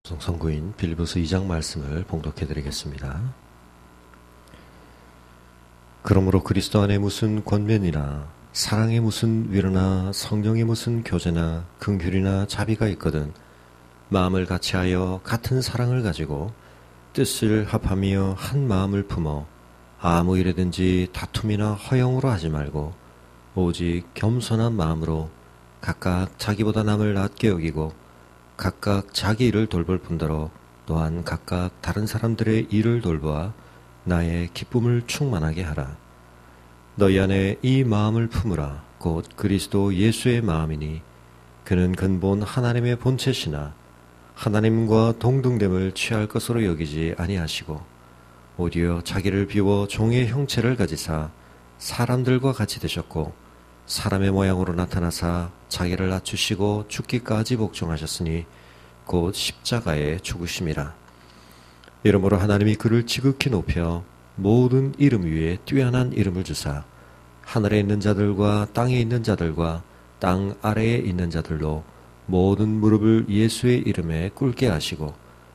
선구인 빌립보서 2장 말씀을 봉독해 드리겠습니다. 그러므로 그리스도 안에 무슨 권면이나 사랑에 무슨 위로나 성령에 무슨 교제나 긍휼이나 자비가 있거든 마음을 같이하여 같은 사랑을 가지고 뜻을 합하며 한 마음을 품어 아무 일에든지 다툼이나 허영으로 하지 말고 오직 겸손한 마음으로 각각 자기보다 남을 낮게 여기고 각각 자기 일을 돌볼 뿐더러 또한 각각 다른 사람들의 일을 돌보아 나의 기쁨을 충만하게 하라. 너희 안에 이 마음을 품으라. 곧 그리스도 예수의 마음이니 그는 근본 하나님의 본체시나 하나님과 동등됨을 취할 것으로 여기지 아니하시고 오히려 자기를 비워 종의 형체를 가지사 사람들과 같이 되셨고 사람의 모양으로 나타나사 자기를 낮추시고 죽기까지 복종하셨으니 곧 십자가에 죽으심이라. 이러므로 하나님이 그를 지극히 높여 모든 이름 위에 뛰어난 이름을 주사 하늘에 있는 자들과 땅에 있는 자들과 땅 아래에 있는 자들로 모든 무릎을 예수의 이름에 꿇게 하시고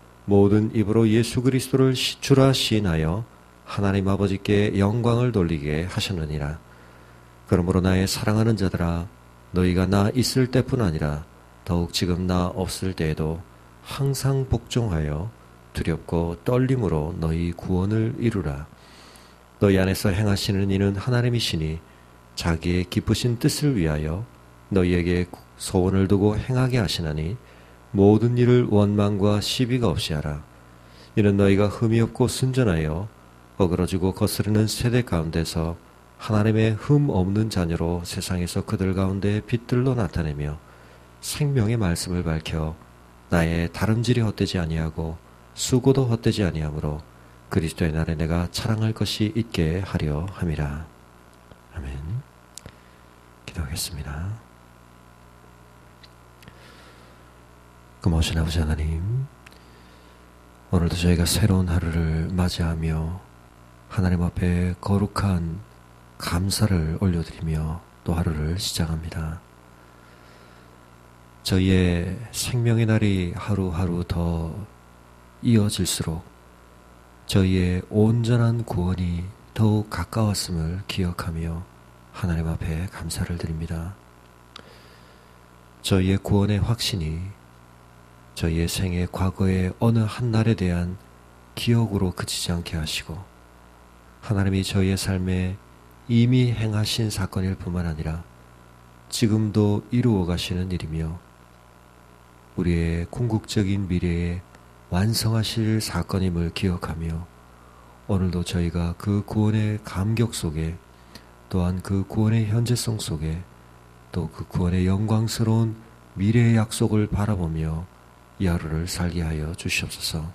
모든 입으로 예수 그리스도를 주라 시인하여 하나님 아버지께 영광을 돌리게 하셨느니라. 그러므로 나의 사랑하는 자들아, 너희가 나 있을 때뿐 아니라 더욱 지금 나 없을 때에도 항상 복종하여 두렵고 떨림으로 너희 구원을 이루라. 너희 안에서 행하시는 이는 하나님이시니 자기의 기쁘신 뜻을 위하여 너희에게 소원을 두고 행하게 하시나니 모든 일을 원망과 시비가 없이 하라. 이는 너희가 흠이 없고 순전하여 어그러지고 거스르는 세대 가운데서 하나님의 흠 없는 자녀로 세상에서 그들 가운데 빛들로 나타내며 생명의 말씀을 밝혀 나의 다름질이 헛되지 아니하고 수고도 헛되지 아니하므로 그리스도의 날에 내가 자랑할 것이 있게 하려 함이라. 아멘. 기도하겠습니다. 고마우신 아버지 하나님, 오늘도 저희가 새로운 하루를 맞이하며 하나님 앞에 거룩한 감사를 올려드리며 또 하루를 시작합니다. 저희의 생명의 날이 하루하루 더 이어질수록 저희의 온전한 구원이 더욱 가까웠음을 기억하며 하나님 앞에 감사를 드립니다. 저희의 구원의 확신이 저희의 생애 과거의 어느 한 날에 대한 기억으로 그치지 않게 하시고 하나님이 저희의 삶에 이미 행하신 사건일 뿐만 아니라 지금도 이루어 가시는 일이며 우리의 궁극적인 미래에 완성하실 사건임을 기억하며 오늘도 저희가 그 구원의 감격 속에 또한 그 구원의 현재성 속에 또 그 구원의 영광스러운 미래의 약속을 바라보며 이 하루를 살게 하여 주시옵소서.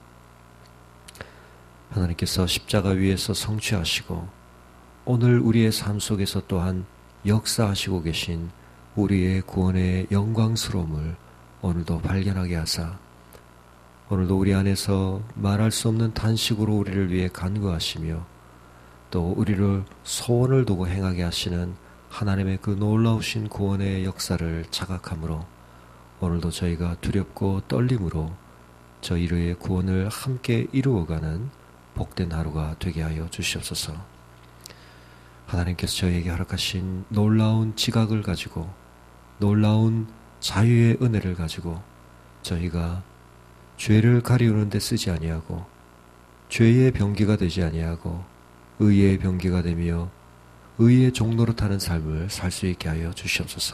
하나님께서 십자가 위에서 성취하시고 오늘 우리의 삶 속에서 또한 역사하시고 계신 우리의 구원의 영광스러움을 오늘도 발견하게 하사 오늘도 우리 안에서 말할 수 없는 탄식으로 우리를 위해 간구하시며 또 우리를 소원을 두고 행하게 하시는 하나님의 그 놀라우신 구원의 역사를 자각함으로 오늘도 저희가 두렵고 떨림으로 저희의 구원을 함께 이루어가는 복된 하루가 되게 하여 주시옵소서. 하나님께서 저희에게 허락하신 놀라운 지각을 가지고 놀라운 자유의 은혜를 가지고 저희가 죄를 가리우는 데 쓰지 아니하고 죄의 병기가 되지 아니하고 의의 병기가 되며 의의 종로로 타는 삶을 살 수 있게 하여 주시옵소서.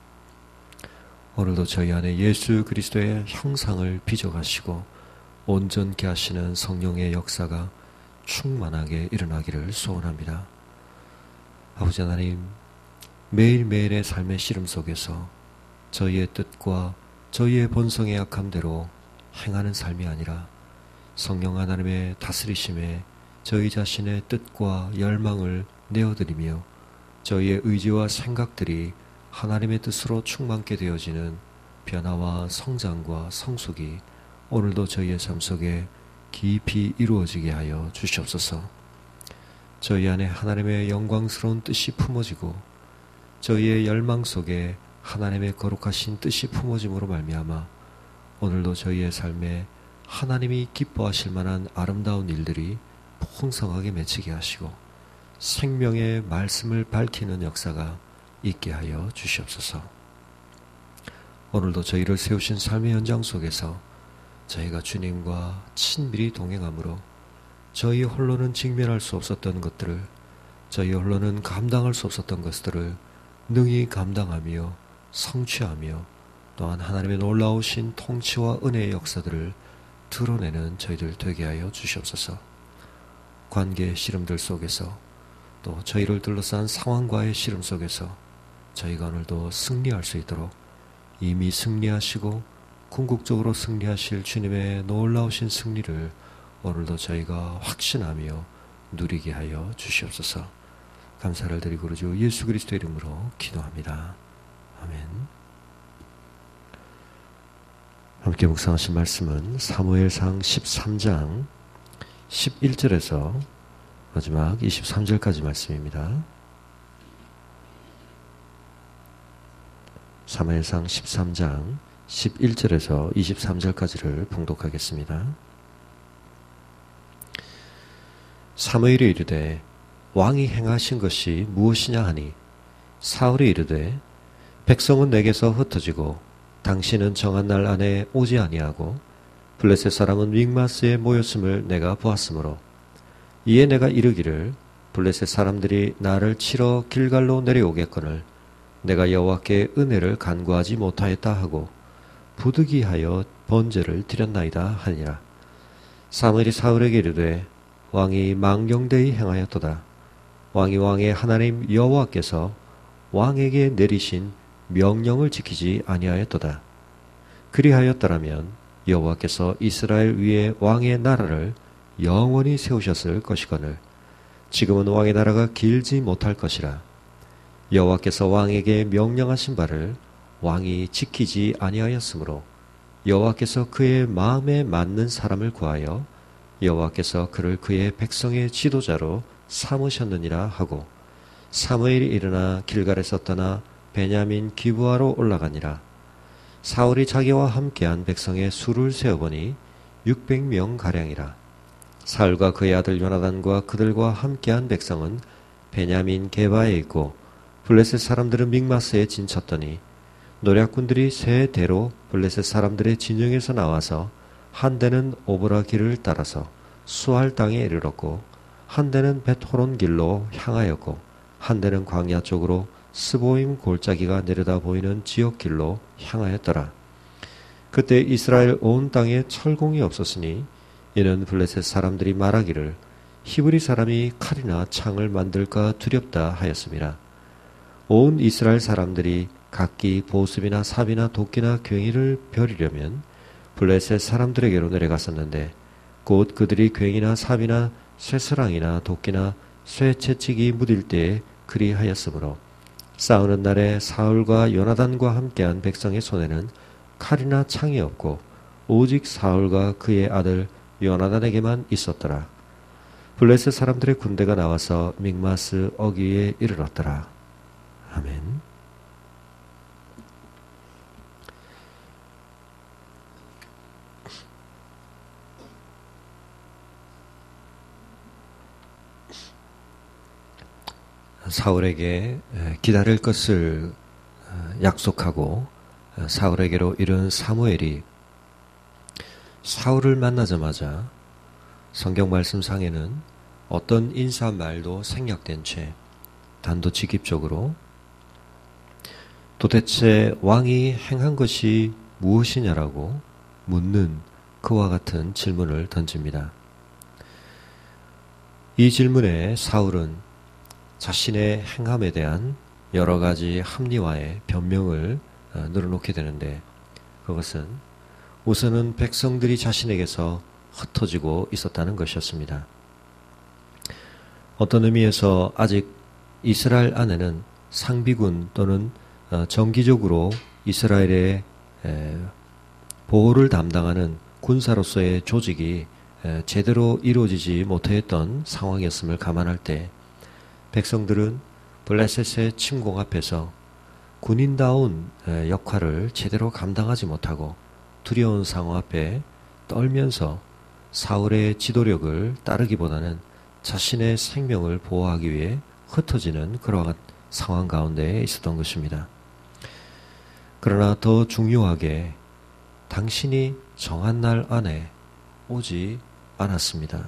오늘도 저희 안에 예수 그리스도의 형상을 빚어가시고 온전케 하시는 성령의 역사가 충만하게 일어나기를 소원합니다. 아버지 하나님, 매일매일의 삶의 씨름 속에서 저희의 뜻과 저희의 본성의 약함대로 행하는 삶이 아니라 성령 하나님의 다스리심에 저희 자신의 뜻과 열망을 내어드리며 저희의 의지와 생각들이 하나님의 뜻으로 충만케 되어지는 변화와 성장과 성숙이 오늘도 저희의 삶 속에 깊이 이루어지게 하여 주시옵소서. 저희 안에 하나님의 영광스러운 뜻이 품어지고 저희의 열망 속에 하나님의 거룩하신 뜻이 품어짐으로 말미암아 오늘도 저희의 삶에 하나님이 기뻐하실 만한 아름다운 일들이 풍성하게 맺히게 하시고 생명의 말씀을 밝히는 역사가 있게 하여 주시옵소서. 오늘도 저희를 세우신 삶의 현장 속에서 저희가 주님과 친밀히 동행함으로 저희 홀로는 직면할 수 없었던 것들을, 저희 홀로는 감당할 수 없었던 것들을 능히 감당하며 성취하며 또한 하나님의 놀라우신 통치와 은혜의 역사들을 드러내는 저희들 되게 하여 주시옵소서. 관계의 시름들 속에서 또 저희를 둘러싼 상황과의 시름 속에서 저희가 오늘도 승리할 수 있도록 이미 승리하시고 궁극적으로 승리하실 주님의 놀라우신 승리를 오늘도 저희가 확신하며 누리게 하여 주시옵소서. 감사를 드리고 우리 주 예수 그리스도의 이름으로 기도합니다. 아멘. 함께 묵상하신 말씀은 사무엘상 13장 11절에서 마지막 23절까지 말씀입니다. 사무엘상 13장 11절에서 23절까지를 봉독하겠습니다. 사무엘이 이르되 왕이 행하신 것이 무엇이냐 하니 사울이 이르되 백성은 내게서 흩어지고 당신은 정한 날 안에 오지 아니하고 블레셋 사람은 믹마스에 모였음을 내가 보았으므로 이에 내가 이르기를 블레셋 사람들이 나를 치러 길갈로 내려오겠거늘 내가 여호와께 은혜를 간구하지 못하였다 하고 부득이하여 번제를 드렸나이다 하니라. 사무엘이 사울에게 이르되 왕이 망령되이 행하였도다. 왕이 왕의 하나님 여호와께서 왕에게 내리신 명령을 지키지 아니하였도다. 그리하였더라면 여호와께서 이스라엘 위에 왕의 나라를 영원히 세우셨을 것이거늘 지금은 왕의 나라가 길지 못할 것이라. 여호와께서 왕에게 명령하신 바를 왕이 지키지 아니하였으므로 여호와께서 그의 마음에 맞는 사람을 구하여 여호와께서 그를 그의 백성의 지도자로 삼으셨느니라 하고 사무엘이 일어나 길갈에서 떠나 베냐민 기브아로 올라가니라. 사울이 자기와 함께한 백성의 수를 세어보니 600명 가량이라. 사울과 그의 아들 요나단과 그들과 함께한 백성은 베냐민 게바에 있고 블레셋 사람들은 믹마스에 진쳤더니 노략군들이 세 대로 블레셋 사람들의 진영에서 나와서 한 대는 오브라 길을 따라서 수알 땅에 이르렀고 한 대는 벳호론 길로 향하였고 한 대는 광야 쪽으로 스보임 골짜기가 내려다 보이는 지역 길로 향하였더라. 그때 이스라엘 온 땅에 철공이 없었으니 이는 블레셋 사람들이 말하기를 히브리 사람이 칼이나 창을 만들까 두렵다 하였습니다. 온 이스라엘 사람들이 각기 보습이나 삽이나 도끼나 괭이를 벼리려면 블레셋 사람들에게로 내려갔었는데 곧 그들이 괭이나 삽이나 쇠스랑이나 도끼나 쇠채찍이 묻을 때에 그리하였으므로 싸우는 날에 사울과 요나단과 함께한 백성의 손에는 칼이나 창이 없고 오직 사울과 그의 아들 요나단에게만 있었더라. 블레셋 사람들의 군대가 나와서 믹마스 어귀에 이르렀더라. 아멘. 사울에게 기다릴 것을 약속하고 사울에게로 이른 사무엘이 사울을 만나자마자 성경 말씀상에는 어떤 인사말도 생략된 채 단도직입적으로 도대체 왕이 행한 것이 무엇이냐라고 묻는 그와 같은 질문을 던집니다. 이 질문에 사울은 자신의 행함에 대한 여러 가지 합리화의 변명을 늘어놓게 되는데 그것은 우선은 백성들이 자신에게서 흩어지고 있었다는 것이었습니다. 어떤 의미에서 아직 이스라엘 안에는 상비군 또는 정기적으로 이스라엘의 보호를 담당하는 군사로서의 조직이 제대로 이루어지지 못했던 상황이었음을 감안할 때 백성들은 블레셋의 침공 앞에서 군인다운 역할을 제대로 감당하지 못하고 두려운 상황 앞에 떨면서 사울의 지도력을 따르기보다는 자신의 생명을 보호하기 위해 흩어지는 그러한 상황 가운데 있었던 것입니다. 그러나 더 중요하게 당신이 정한 날 안에 오지 않았습니다.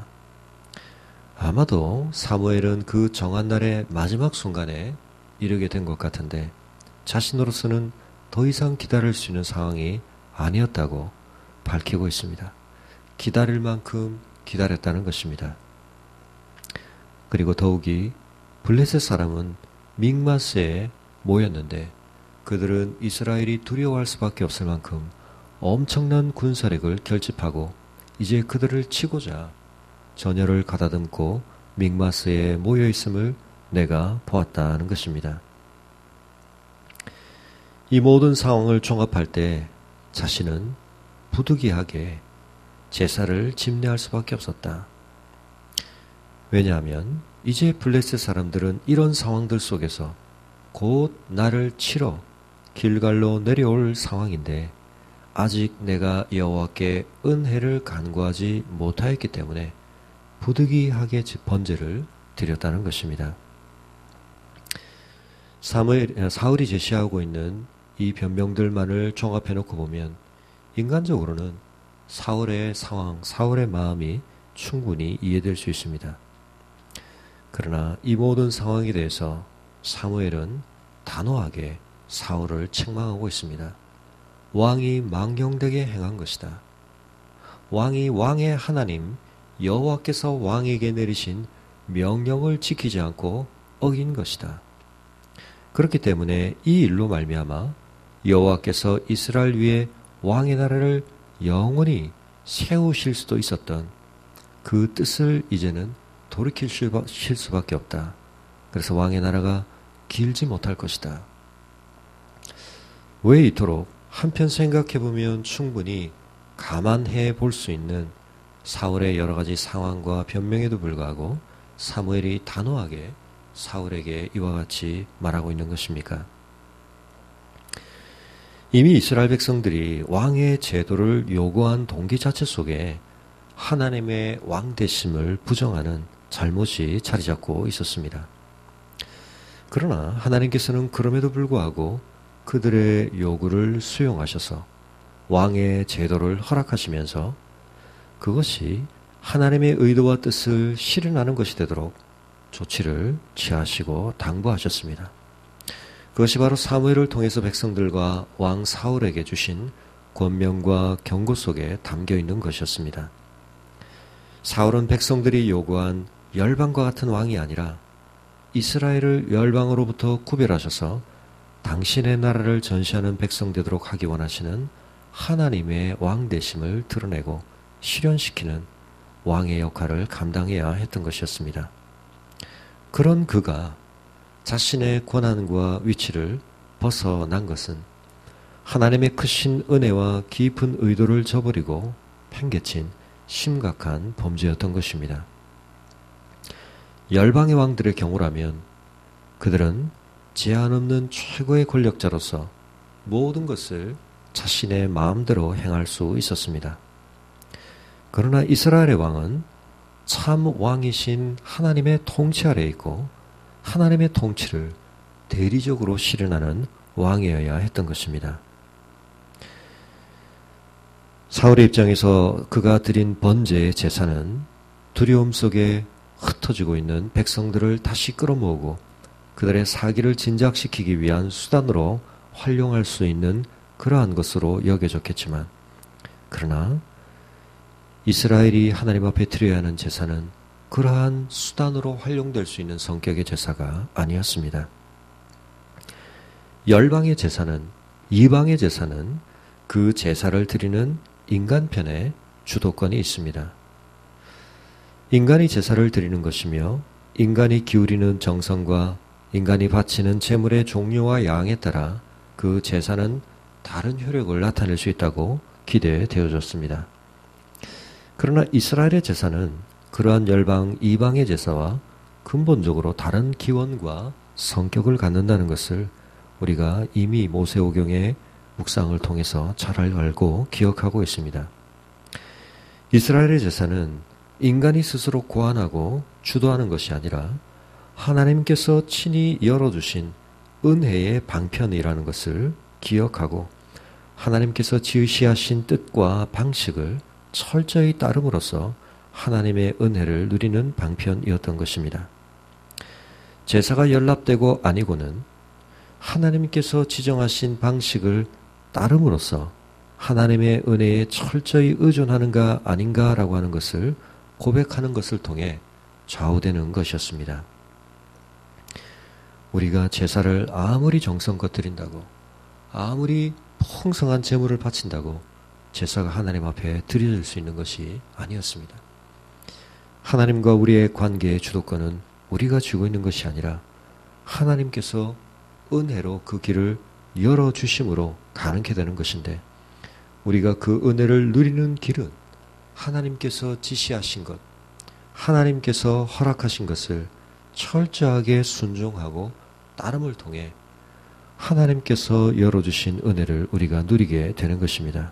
아마도 사무엘은 그 정한 날의 마지막 순간에 이르게 된 것 같은데 자신으로서는 더 이상 기다릴 수 있는 상황이 아니었다고 밝히고 있습니다. 기다릴 만큼 기다렸다는 것입니다. 그리고 더욱이 블레셋 사람은 믹마스에 모였는데 그들은 이스라엘이 두려워할 수밖에 없을 만큼 엄청난 군사력을 결집하고 이제 그들을 치고자 전열을 가다듬고 믹마스에 모여 있음을 내가 보았다는 것입니다. 이 모든 상황을 종합할 때 자신은 부득이하게 제사를 집례할 수밖에 없었다. 왜냐하면 이제 블레셋 사람들은 이런 상황들 속에서 곧 나를 치러 길갈로 내려올 상황인데 아직 내가 여호와께 은혜를 간구하지 못하였기 때문에 부득이하게 번제를 드렸다는 것입니다. 사울이 제시하고 있는 이 변명들만을 종합해놓고 보면 인간적으로는 사울의 상황, 사울의 마음이 충분히 이해될 수 있습니다. 그러나 이 모든 상황에 대해서 사무엘은 단호하게 사울을 책망하고 있습니다. 왕이 망령되게 행한 것이다. 왕이 왕의 하나님 여호와께서 왕에게 내리신 명령을 지키지 않고 어긴 것이다. 그렇기 때문에 이 일로 말미암아 여호와께서 이스라엘 위에 왕의 나라를 영원히 세우실 수도 있었던 그 뜻을 이제는 돌이킬 수밖에 없다. 그래서 왕의 나라가 길지 못할 것이다. 왜 이토록 한편 생각해보면 충분히 감안해 볼 수 있는 사울의 여러 가지 상황과 변명에도 불구하고 사무엘이 단호하게 사울에게 이와 같이 말하고 있는 것입니까? 이미 이스라엘 백성들이 왕의 제도를 요구한 동기 자체 속에 하나님의 왕 되심을 부정하는 잘못이 자리 잡고 있었습니다. 그러나 하나님께서는 그럼에도 불구하고 그들의 요구를 수용하셔서 왕의 제도를 허락하시면서 그것이 하나님의 의도와 뜻을 실현하는 것이 되도록 조치를 취하시고 당부하셨습니다. 그것이 바로 사무엘을 통해서 백성들과 왕 사울에게 주신 권면과 경고 속에 담겨 있는 것이었습니다. 사울은 백성들이 요구한 열방과 같은 왕이 아니라 이스라엘을 열방으로부터 구별하셔서 당신의 나라를 전시하는 백성 되도록 하기 원하시는 하나님의 왕 되심을 드러내고 실현시키는 왕의 역할을 감당해야 했던 것이었습니다. 그런 그가 자신의 권한과 위치를 벗어난 것은 하나님의 크신 은혜와 깊은 의도를 저버리고 팽개친 심각한 범죄였던 것입니다. 열방의 왕들의 경우라면 그들은 제한 없는 최고의 권력자로서 모든 것을 자신의 마음대로 행할 수 있었습니다. 그러나 이스라엘의 왕은 참 왕이신 하나님의 통치 아래에 있고 하나님의 통치를 대리적으로 실현하는 왕이어야 했던 것입니다. 사울의 입장에서 그가 드린 번제의 제사는 두려움 속에 흩어지고 있는 백성들을 다시 끌어모으고 그들의 사기를 진작시키기 위한 수단으로 활용할 수 있는 그러한 것으로 여겨졌겠지만 그러나 이스라엘이 하나님 앞에 드려야 하는 제사는 그러한 수단으로 활용될 수 있는 성격의 제사가 아니었습니다. 열방의 제사는, 이방의 제사는 그 제사를 드리는 인간편에 주도권이 있습니다. 인간이 제사를 드리는 것이며 인간이 기울이는 정성과 인간이 바치는 제물의 종류와 양에 따라 그 제사는 다른 효력을 나타낼 수 있다고 기대되어졌습니다. 그러나 이스라엘의 제사는 그러한 열방 이방의 제사와 근본적으로 다른 기원과 성격을 갖는다는 것을 우리가 이미 모세오경의 묵상을 통해서 잘 알고 기억하고 있습니다. 이스라엘의 제사는 인간이 스스로 고안하고 주도하는 것이 아니라 하나님께서 친히 열어주신 은혜의 방편이라는 것을 기억하고 하나님께서 지으시하신 뜻과 방식을 철저히 따름으로써 하나님의 은혜를 누리는 방편이었던 것입니다. 제사가 연락되고 아니고는 하나님께서 지정하신 방식을 따름으로써 하나님의 은혜에 철저히 의존하는가 아닌가라고 하는 것을 고백하는 것을 통해 좌우되는 것이었습니다. 우리가 제사를 아무리 정성껏 드린다고, 아무리 풍성한 제물을 바친다고 제사가 하나님 앞에 드려질 수 있는 것이 아니었습니다. 하나님과 우리의 관계의 주도권은 우리가 쥐고 있는 것이 아니라 하나님께서 은혜로 그 길을 열어주심으로 가능케 되는 것인데, 우리가 그 은혜를 누리는 길은 하나님께서 지시하신 것, 하나님께서 허락하신 것을 철저하게 순종하고 따름을 통해 하나님께서 열어주신 은혜를 우리가 누리게 되는 것입니다.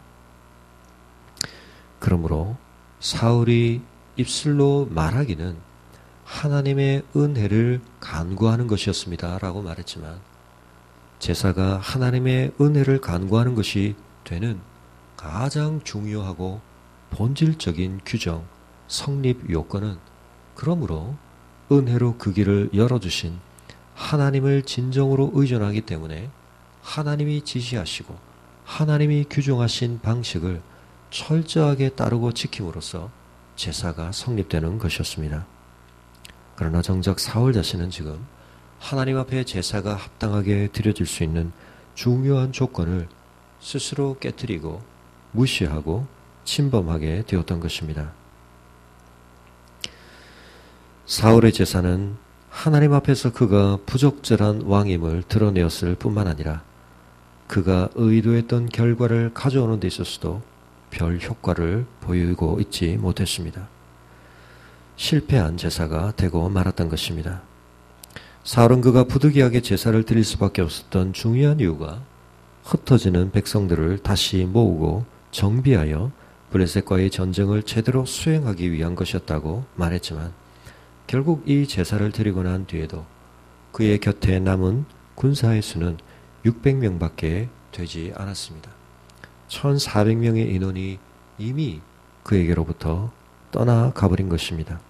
그러므로 사울이 입술로 말하기는 하나님의 은혜를 간구하는 것이었습니다 라고 말했지만, 제사가 하나님의 은혜를 간구하는 것이 되는 가장 중요하고 본질적인 규정, 성립 요건은 그러므로 은혜로 그 길을 열어주신 하나님을 진정으로 의존하기 때문에 하나님이 지시하시고 하나님이 규정하신 방식을 철저하게 따르고 지킴으로써 제사가 성립되는 것이었습니다. 그러나 정작 사울 자신은 지금 하나님 앞에 제사가 합당하게 드려질 수 있는 중요한 조건을 스스로 깨뜨리고 무시하고 침범하게 되었던 것입니다. 사울의 제사는 하나님 앞에서 그가 부적절한 왕임을 드러내었을 뿐만 아니라 그가 의도했던 결과를 가져오는 데 있어서도 별 효과를 보이고 있지 못했습니다. 실패한 제사가 되고 말았던 것입니다. 사울은 그가 부득이하게 제사를 드릴 수밖에 없었던 중요한 이유가 흩어지는 백성들을 다시 모으고 정비하여 블레셋과의 전쟁을 제대로 수행하기 위한 것이었다고 말했지만, 결국 이 제사를 드리고 난 뒤에도 그의 곁에 남은 군사의 수는 600명밖에 되지 않았습니다. 1400명의 인원이 이미 그에게로부터 떠나가버린 것입니다.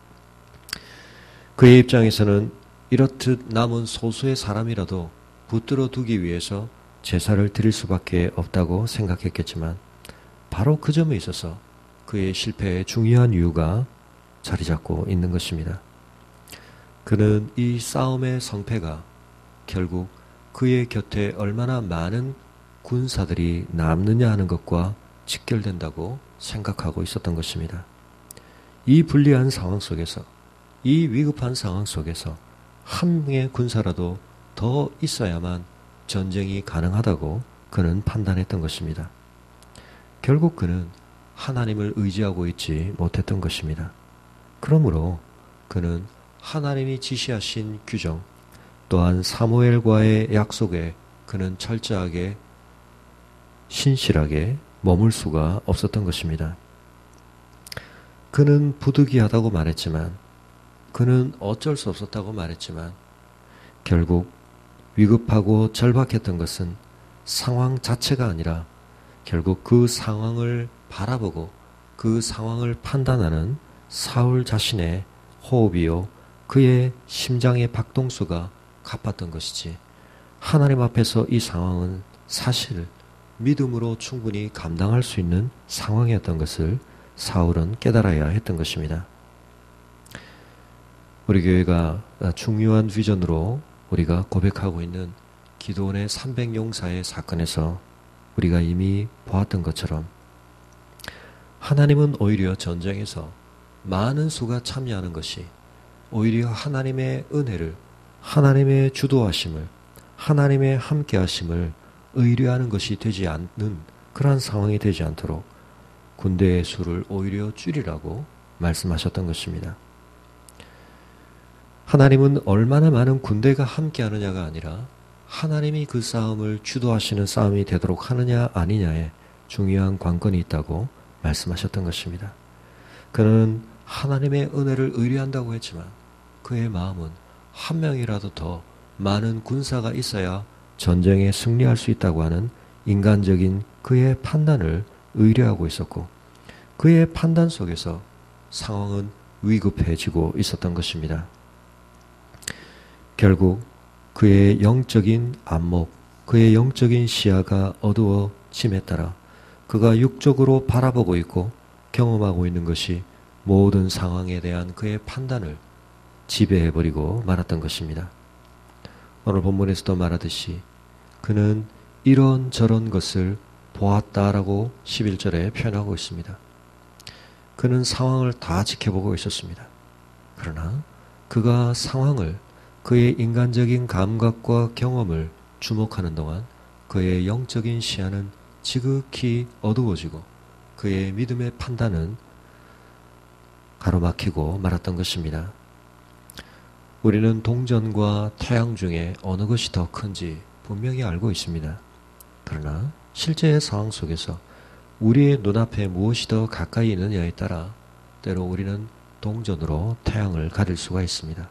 그의 입장에서는 이렇듯 남은 소수의 사람이라도 붙들어 두기 위해서 제사를 드릴 수밖에 없다고 생각했겠지만, 바로 그 점에 있어서 그의 실패의 중요한 이유가 자리 잡고 있는 것입니다. 그는 이 싸움의 성패가 결국 그의 곁에 얼마나 많은 군사들이 남느냐 하는 것과 직결된다고 생각하고 있었던 것입니다. 이 불리한 상황 속에서, 이 위급한 상황 속에서 한 명의 군사라도 더 있어야만 전쟁이 가능하다고 그는 판단했던 것입니다. 결국 그는 하나님을 의지하고 있지 못했던 것입니다. 그러므로 그는 하나님이 지시하신 규정, 또한 사무엘과의 약속에 그는 철저하게 신실하게 머물 수가 없었던 것입니다. 그는 부득이하다고 말했지만, 그는 어쩔 수 없었다고 말했지만, 결국 위급하고 절박했던 것은 상황 자체가 아니라 결국 그 상황을 바라보고 그 상황을 판단하는 사울 자신의 호흡이요, 그의 심장의 박동수가 가팠던 것이지, 하나님 앞에서 이 상황은 사실 믿음으로 충분히 감당할 수 있는 상황이었던 것을 사울은 깨달아야 했던 것입니다. 우리 교회가 중요한 비전으로 우리가 고백하고 있는 기드온의 300용사의 사건에서 우리가 이미 보았던 것처럼, 하나님은 오히려 전쟁에서 많은 수가 참여하는 것이 오히려 하나님의 은혜를, 하나님의 주도하심을, 하나님의 함께하심을 의뢰하는 것이 되지 않는 그러한 상황이 되지 않도록 군대의 수를 오히려 줄이라고 말씀하셨던 것입니다. 하나님은 얼마나 많은 군대가 함께하느냐가 아니라 하나님이 그 싸움을 주도하시는 싸움이 되도록 하느냐 아니냐에 중요한 관건이 있다고 말씀하셨던 것입니다. 그는 하나님의 은혜를 의뢰한다고 했지만 그의 마음은 한 명이라도 더 많은 군사가 있어야 전쟁에 승리할 수 있다고 하는 인간적인 그의 판단을 의뢰하고 있었고, 그의 판단 속에서 상황은 위급해지고 있었던 것입니다. 결국 그의 영적인 안목, 그의 영적인 시야가 어두워짐에 따라 그가 육적으로 바라보고 있고 경험하고 있는 것이 모든 상황에 대한 그의 판단을 지배해버리고 말았던 것입니다. 오늘 본문에서도 말하듯이 그는 이런저런 것을 보았다라고 11절에 표현하고 있습니다. 그는 상황을 다 지켜보고 있었습니다. 그러나 그가 상황을, 그의 인간적인 감각과 경험을 주목하는 동안 그의 영적인 시야는 지극히 어두워지고 그의 믿음의 판단은 가로막히고 말았던 것입니다. 우리는 동전과 태양 중에 어느 것이 더 큰지 분명히 알고 있습니다. 그러나 실제의 상황 속에서 우리의 눈앞에 무엇이 더 가까이 있느냐에 따라 때로 우리는 동전으로 태양을 가릴 수가 있습니다.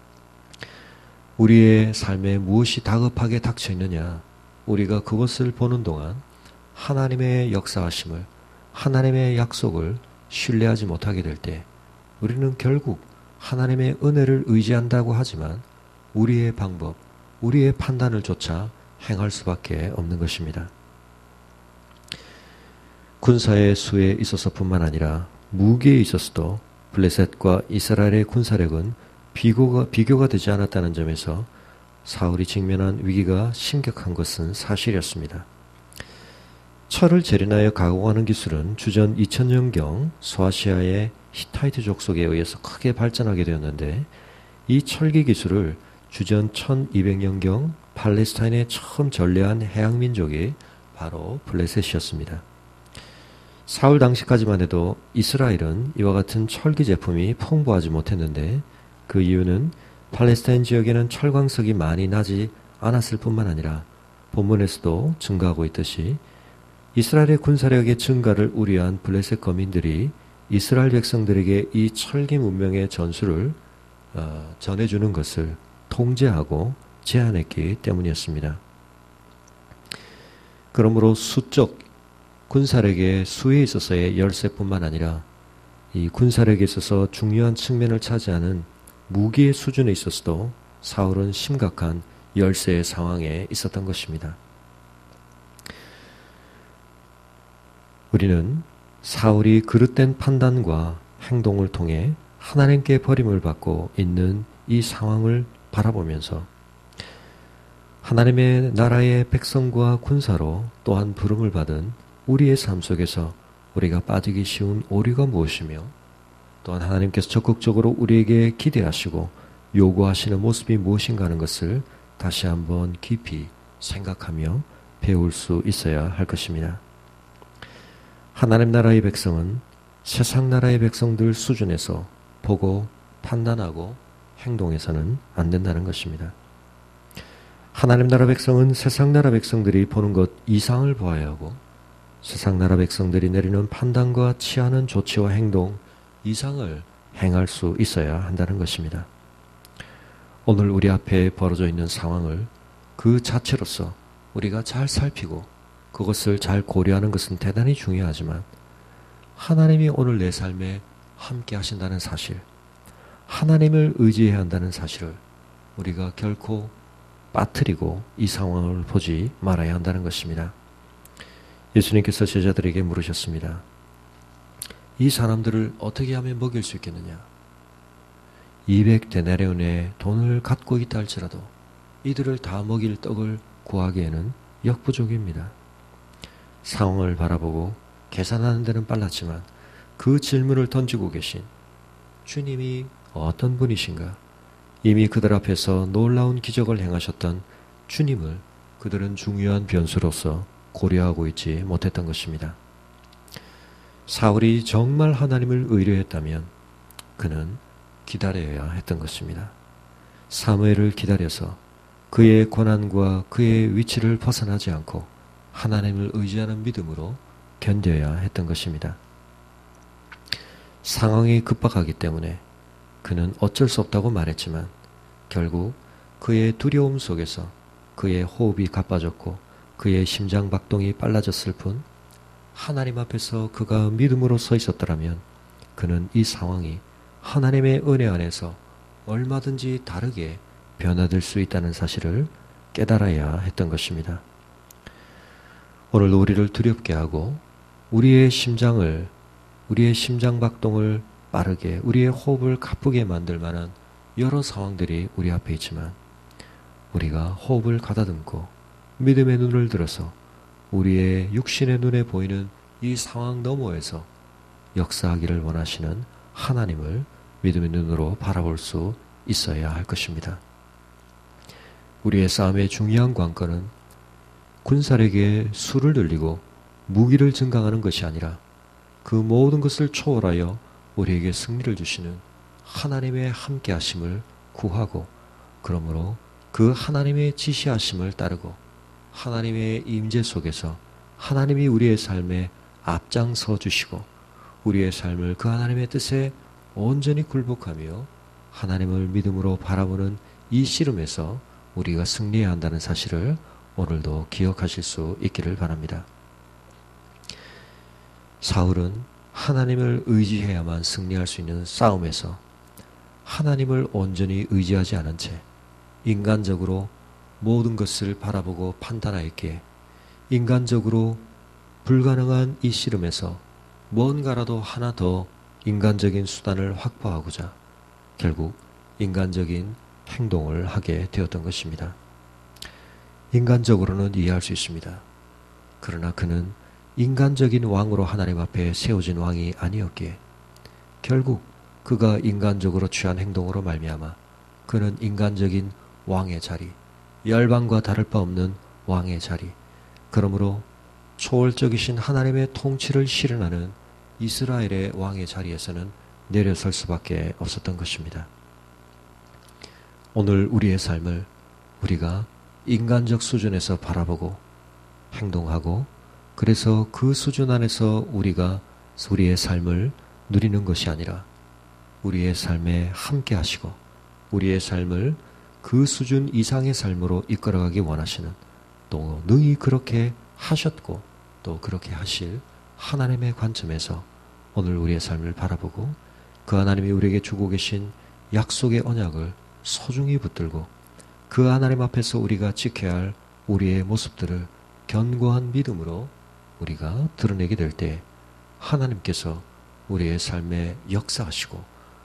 우리의 삶에 무엇이 다급하게 닥쳐 있느냐, 우리가 그것을 보는 동안 하나님의 역사하심을, 하나님의 약속을 신뢰하지 못하게 될 때 우리는 결국 하나님의 은혜를 의지한다고 하지만 우리의 방법, 우리의 판단을 조차 행할 수밖에 없는 것입니다. 군사의 수에 있어서뿐만 아니라 무기에 있어서도 블레셋과 이스라엘의 군사력은 비교가 되지 않았다는 점에서 사울이 직면한 위기가 심각한 것은 사실이었습니다. 철을 재련하여 가공하는 기술은 주전 2000년경 소아시아의 히타이트 족속에 의해서 크게 발전하게 되었는데, 이 철기 기술을 주전 1200년경 팔레스타인에 처음 전래한 해양민족이 바로 블레셋이었습니다. 사울 당시까지만 해도 이스라엘은 이와 같은 철기 제품이 풍부하지 못했는데, 그 이유는 팔레스타인 지역에는 철광석이 많이 나지 않았을 뿐만 아니라 본문에서도 증가하고 있듯이 이스라엘의 군사력의 증가를 우려한 블레셋 거민들이 이스라엘 백성들에게 이 철기 문명의 전술을 전해주는 것을 통제하고 제한했기 때문이었습니다. 그러므로 수적 군사력의 수에 있어서의 열세뿐만 아니라 이 군사력에 있어서 중요한 측면을 차지하는 무기의 수준에 있어서도 사울은 심각한 열세의 상황에 있었던 것입니다. 우리는 사울이 그릇된 판단과 행동을 통해 하나님께 버림을 받고 있는 이 상황을 바라보면서 하나님의 나라의 백성과 군사로 또한 부름을 받은 우리의 삶 속에서 우리가 빠지기 쉬운 오류가 무엇이며, 또한 하나님께서 적극적으로 우리에게 기대하시고 요구하시는 모습이 무엇인가 하는 것을 다시 한번 깊이 생각하며 배울 수 있어야 할 것입니다. 하나님 나라의 백성은 세상 나라의 백성들 수준에서 보고 판단하고 행동해서는 안 된다는 것입니다. 하나님 나라 백성은 세상 나라 백성들이 보는 것 이상을 보아야 하고, 세상 나라 백성들이 내리는 판단과 취하는 조치와 행동 이상을 행할 수 있어야 한다는 것입니다. 오늘 우리 앞에 벌어져 있는 상황을 그 자체로서 우리가 잘 살피고 그것을 잘 고려하는 것은 대단히 중요하지만, 하나님이 오늘 내 삶에 함께 하신다는 사실, 하나님을 의지해야 한다는 사실을 우리가 결코 빠뜨리고 이 상황을 보지 말아야 한다는 것입니다. 예수님께서 제자들에게 물으셨습니다. 이 사람들을 어떻게 하면 먹일 수 있겠느냐? 200데나리온의 돈을 갖고 있다 할지라도 이들을 다 먹일 떡을 구하기에는 역부족입니다. 상황을 바라보고 계산하는 데는 빨랐지만 그 질문을 던지고 계신 주님이 어떤 분이신가? 이미 그들 앞에서 놀라운 기적을 행하셨던 주님을 그들은 중요한 변수로서 고려하고 있지 못했던 것입니다. 사울이 정말 하나님을 의뢰했다면 그는 기다려야 했던 것입니다. 사무엘을 기다려서 그의 고난과 그의 위치를 벗어나지 않고 하나님을 의지하는 믿음으로 견뎌야 했던 것입니다. 상황이 급박하기 때문에 그는 어쩔 수 없다고 말했지만 결국 그의 두려움 속에서 그의 호흡이 가빠졌고 그의 심장 박동이 빨라졌을 뿐 하나님 앞에서 그가 믿음으로 서 있었더라면 그는 이 상황이 하나님의 은혜 안에서 얼마든지 다르게 변화될 수 있다는 사실을 깨달아야 했던 것입니다. 오늘도 우리를 두렵게 하고 우리의 심장 박동을 빠르게 우리의 호흡을 가쁘게 만들 만한 여러 상황들이 우리 앞에 있지만 우리가 호흡을 가다듬고 믿음의 눈을 들어서 우리의 육신의 눈에 보이는 이 상황 너머에서 역사하기를 원하시는 하나님을 믿음의 눈으로 바라볼 수 있어야 할 것입니다. 우리의 싸움의 중요한 관건은 군사력의 수를 늘리고 무기를 증강하는 것이 아니라 그 모든 것을 초월하여 우리에게 승리를 주시는 하나님의 함께 하심을 구하고 그러므로 그 하나님의 지시하심을 따르고 하나님의 임재 속에서 하나님이 우리의 삶에 앞장서 주시고 우리의 삶을 그 하나님의 뜻에 온전히 굴복하며 하나님을 믿음으로 바라보는 이 씨름에서 우리가 승리해야 한다는 사실을 오늘도 기억하실 수 있기를 바랍니다. 사울은 하나님을 의지해야만 승리할 수 있는 싸움에서 하나님을 온전히 의지하지 않은 채 인간적으로 모든 것을 바라보고 판단하였기에 인간적으로 불가능한 이 씨름에서 뭔가라도 하나 더 인간적인 수단을 확보하고자 결국 인간적인 행동을 하게 되었던 것입니다. 인간적으로는 이해할 수 있습니다. 그러나 그는 인간적인 왕으로 하나님 앞에 세워진 왕이 아니었기에 결국 그가 인간적으로 취한 행동으로 말미암아 그는 인간적인 왕의 자리, 열방과 다를 바 없는 왕의 자리, 그러므로 초월적이신 하나님의 통치를 실현하는 이스라엘의 왕의 자리에서는 내려설 수밖에 없었던 것입니다. 오늘 우리의 삶을 우리가 인간적 수준에서 바라보고 행동하고 그래서 그 수준 안에서 우리가 우리의 삶을 누리는 것이 아니라 우리의 삶에 함께 하시고 우리의 삶을 그 수준 이상의 삶으로 이끌어가기 원하시는 또 능히 그렇게 하셨고 또 그렇게 하실 하나님의 관점에서 오늘 우리의 삶을 바라보고 그 하나님이 우리에게 주고 계신 약속의 언약을 소중히 붙들고 그 하나님 앞에서 우리가 지켜야 할 우리의 모습들을 견고한 믿음으로 우리가 드러내게 될 때 하나님께서 우리의 삶에 역사하시고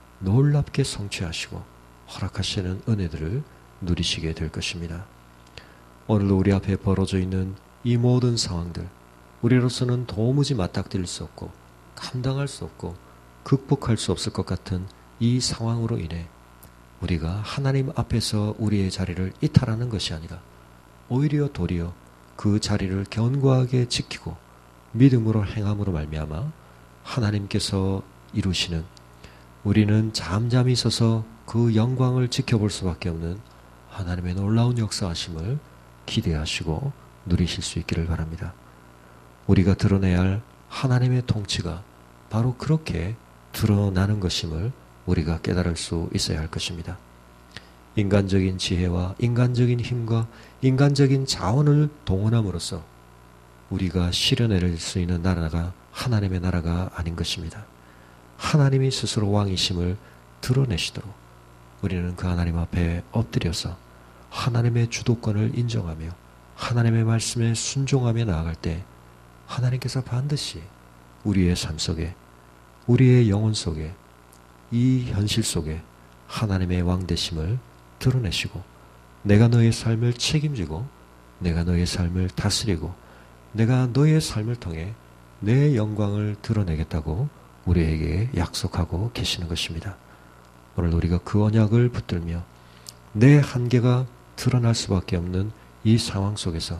놀랍게 성취하시고 허락하시는 은혜들을 누리시게 될 것입니다. 오늘도 우리 앞에 벌어져 있는 이 모든 상황들 우리로서는 도무지 맞닥뜨릴 수 없고 감당할 수 없고 극복할 수 없을 것 같은 이 상황으로 인해 우리가 하나님 앞에서 우리의 자리를 이탈하는 것이 아니라 오히려 도리어 그 자리를 견고하게 지키고 믿음으로 행함으로 말미암아 하나님께서 이루시는 우리는 잠잠히 서서 그 영광을 지켜볼 수밖에 없는 하나님의 놀라운 역사하심을 기대하시고 누리실 수 있기를 바랍니다. 우리가 드러내야 할 하나님의 통치가 바로 그렇게 드러나는 것임을 우리가 깨달을 수 있어야 할 것입니다. 인간적인 지혜와 인간적인 힘과 인간적인 자원을 동원함으로써 우리가 실현해낼 수 있는 나라가 하나님의 나라가 아닌 것입니다. 하나님이 스스로 왕이심을 드러내시도록 우리는 그 하나님 앞에 엎드려서 하나님의 주도권을 인정하며 하나님의 말씀에 순종하며 나아갈 때 하나님께서 반드시 우리의 삶 속에 우리의 영혼 속에 이 현실 속에 하나님의 왕되심을 드러내시고 내가 너의 삶을 책임지고 내가 너의 삶을 다스리고 내가 너의 삶을 통해 내 영광을 드러내겠다고 우리에게 약속하고 계시는 것입니다. 오늘 우리가 그 언약을 붙들며 내 한계가 드러날 수밖에 없는 이 상황 속에서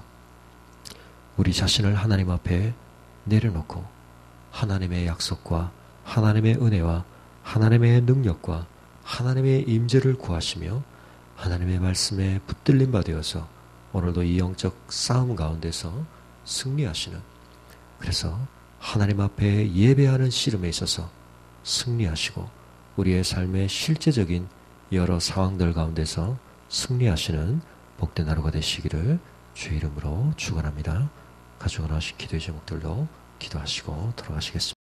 우리 자신을 하나님 앞에 내려놓고 하나님의 약속과 하나님의 은혜와 하나님의 능력과 하나님의 임재를 구하시며 하나님의 말씀에 붙들림 받으어서 오늘도 이 영적 싸움 가운데서 승리하시는 그래서 하나님 앞에 예배하는 씨름에 있어서 승리하시고 우리의 삶의 실제적인 여러 상황들 가운데서 승리하시는 복된 하루가 되시기를 주의 이름으로 축원합니다. 가족을 하신 기도의 제목들로 기도하시고 돌아가시겠습니다.